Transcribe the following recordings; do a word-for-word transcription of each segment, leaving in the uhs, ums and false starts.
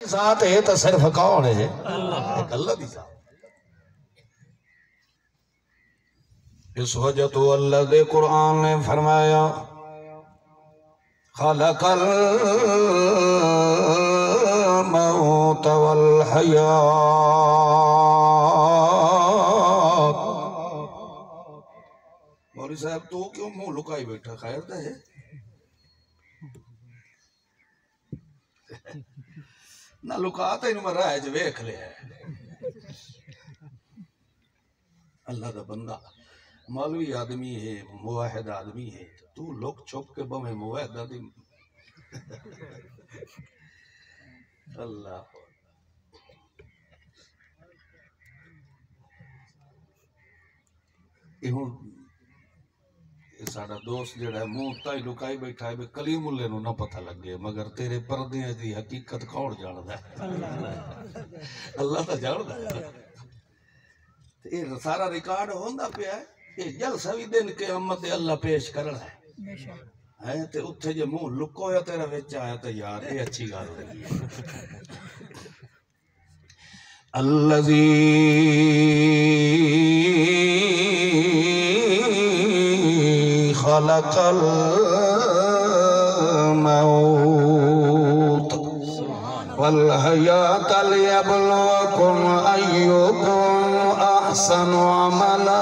ذات ہے تو صرف کون ہے؟ ایک اللہ دی ذات. اس وجہ تو اللہ دے قرآن نے فرمایا خلق الموت والحیات. مولوی صاحب تو کیوں منہ لکائی بیٹھا؟ خیر دے ہے نہ لکاتا ہی نمہ رائے جو ویکھ لے ہے. اللہ دا بندہ مولوی آدمی ہے، موحد آدمی ہے، تو لوگ چھپ کے بمیں موحد آدمی. اللہ یہ ساڑا دوست جڑا ہے منہ تائی لکائی بیٹھا ہے کلیم اللہ نو نہ پتہ لگ گئے مگر تیرے پردے دی حقیقت کون جاندہ ہے؟ اللہ تا جاندہ ہے. یہ سارا ریکارڈ ہوندہ پہ ہے. یہ جلسہ بھی دن کے امت اللہ پیش کرنا ہے ہے تے اتھے جو منہ لکو یا تیرا ویچ آیا تو یار یہ اچھی گال ہے. الذی خلق الموت والحیات لیبلوکم ایکم احسن عملا.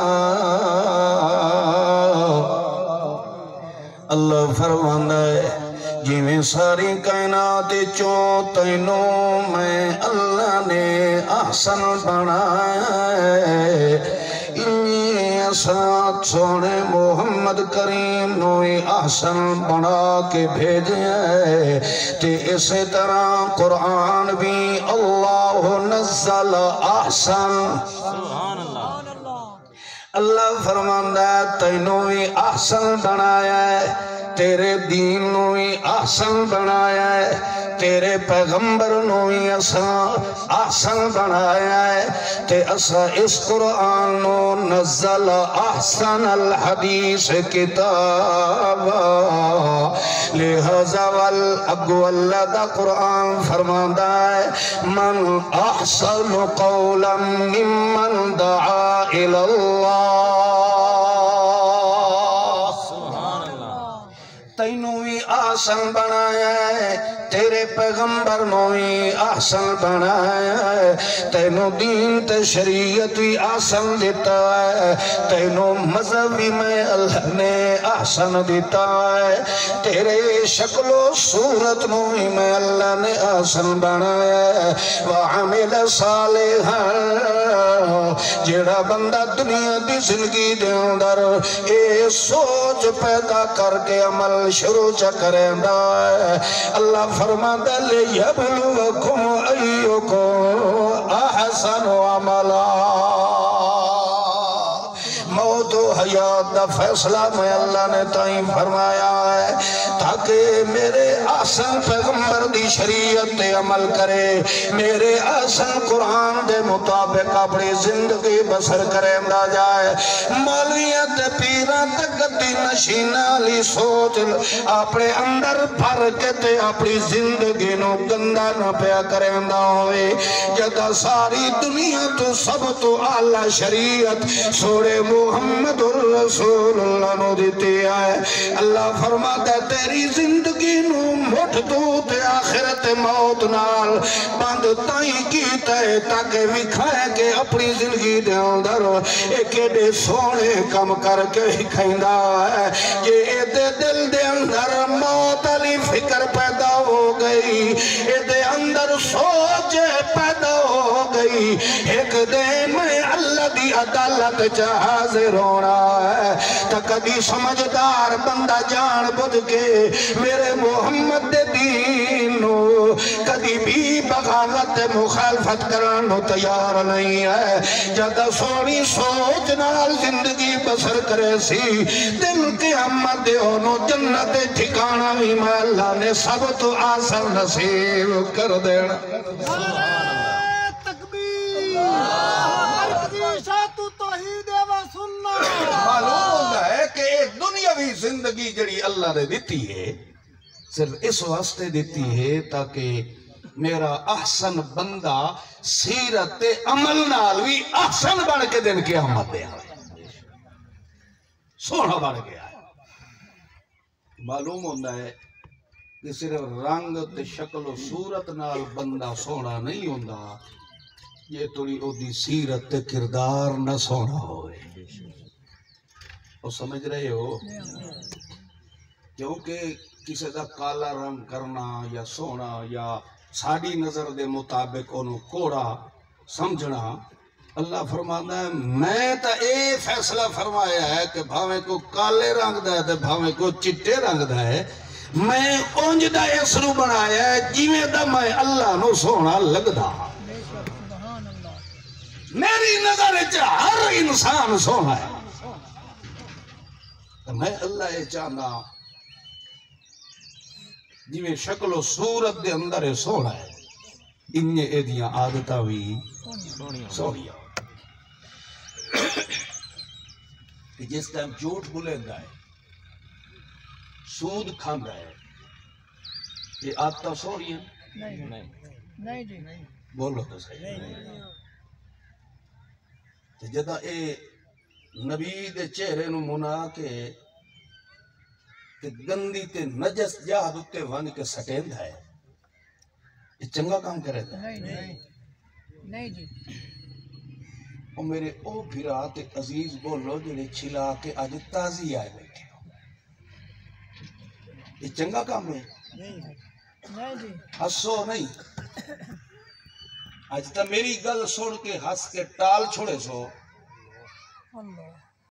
اللہ فرماندہ ہے جی میں ساری کائنات چوں تینوں میں اللہ نے احسن بنایا ہے. ساتھ سونے محمد کریم نوی احسن بنا کے بھیجے ہیں تے اسی طرح قرآن بھی اللہ نزل احسن. اللہ فرماندہ ہے تینوں بھی احسن بنایا ہے، تیرے دین نوی احسن بنایا ہے، تیرے پیغمبر نوی احسن بنایا ہے تے اسا اس قرآن نو نزل احسن الحدیث کتابا. لہذا والاگو اللہ دا قرآن فرماندہ ہے من احسن قولا ممن دعا الاللہ. تینوں بھی احسن بنایا ہے، تیرے پیغمبر نوی احسن بنایا ہے، تینوں دین تے شریعت بھی احسن دیتا ہے، تینوں مذہبی میں اللہ نے احسن دیتا ہے، تیرے شکل و صورت نوی میں اللہ نے احسن بنایا ہے. وَعَمِلَ صَالِحًا جیڑا بندہ دنیا دی زندگی دے اندر اے سوچ پیدا کر کے عمل شروع چکریں دا ہے. اللہ فرماتا لِيَبْلُوَكُمْ أَيُّكُمْ أَحْسَنُ عَمَلًا. موت و حیات دا فیصلہ میں اللہ نے تائیں فرمایا ہے تاکہ میرے احسن پیغمبر دی شریعت تے عمل کرے، میرے احسن قرآن دے مطابق اپنی زندگی بسر کریں دا جائے. مولویت پیران تکتی نشینہ لی سوچ اپنے اندر بھر کے تے اپنی زندگی نو گندہ نہ پیا کریں دا ہوئے. جدا ساری دنیا تو سب تو اعلیٰ شریعت سوڑے محمد الرسول اللہ نو دیتی ہے. اللہ فرماتا ہے تیری زندگی نو مٹھ تو تے آخرت موت نال بند تائیں کیتا ہے تاکہ وکھائے کہ اپنی زندگی دے اندر ایک ایڈے سونے کم کر کے ہی کھائندہ ہے. یہ ایدے دل دے اندر موت علی فکر پیدا ہو گئی، ایدے اندر سوچ پیدا ہو گئی. ایک دے میں اللہ دی عدالت حاضر ہونا ہے تا کبھی سمجھدار بندہ جان بدھ کے میرے محمد دے دینو کبھی بھی بغاوت مخالفت کرانو تیار نہیں ہے. جدہ سونی سوچ نال زندگی بسر کرے سی دل کے امت دے ہونو جنت ٹھکانا بھی میں اللہ نے سب تو آسان نصیب کر دینا. معلوم ہوتا ہے کہ ایک دنیاوی زندگی جڑی اللہ نے دیتی ہے صرف اس واسطے دیتی ہے تاکہ میرا احسن بندہ سیرت عمل نال بھی احسن بن کے دن قیامت دے سونا بن گیا ہے۔ معلوم ہوتا ہے کہ صرف رنگ تے شکل و صورت نال بندہ سونا نہیں ہوتا، یہ تھوڑی او دی سیرت تے کردار نہ سونا ہوئے۔ وہ سمجھ رہے ہو؟ کیونکہ کسی دا کالا رنگ کرنا یا سونا یا ساڑی نظر دے مطابق انہوں کوڑا سمجھنا، اللہ فرماتا ہے میں تا اے فیصلہ فرمایا ہے کہ بھاویں کو کالے رنگ دا ہے تے بھاویں کو چٹے رنگ دا ہے، میں اونج دا اسرو بنایا ہے جیویں دا میں اللہ نو سونا لگ دا۔ میری نظر ہر انسان سونا ہے، میں اللہ یہ چاہنا جی شکل و صورت دے اندر سونا ہے، انہیں ایدیاں عادتہ بھی سونیا۔ جس ٹائم جھوٹ بولیندا ہے، سود کھاندا ہے، یہ عادتہ سونی ہے؟ نہیں جی بولو تو صحیح۔ جدا اے نبی دے چہرے نو منا کے تے گندی تے نجس جہاد اتے ون کے سٹیند ہے، یہ چنگا کام کرے تھا؟ نہیں جی۔ اور میرے او بھرا تے عزیز بولو جنہیں چھلا کے آج تازی آئے بیٹھے ہو، یہ چنگا کام ہے؟ نہیں جی۔ ہسو نہیں، آج تا میری گل سن کے ہس کے ٹال چھوڑے سو